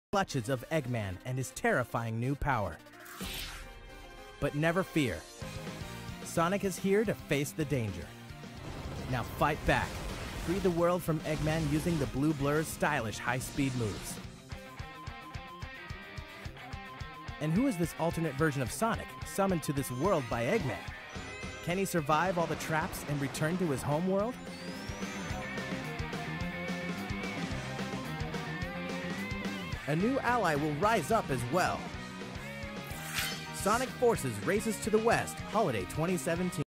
clutches of Eggman and his terrifying new power. But never fear. Sonic is here to face the danger. Now fight back. Free the world from Eggman using the Blue Blur's stylish high-speed moves. And who is this alternate version of Sonic, summoned to this world by Eggman? Can he survive all the traps and return to his home world? A new ally will rise up as well. Sonic Forces races to the West, Holiday 2017.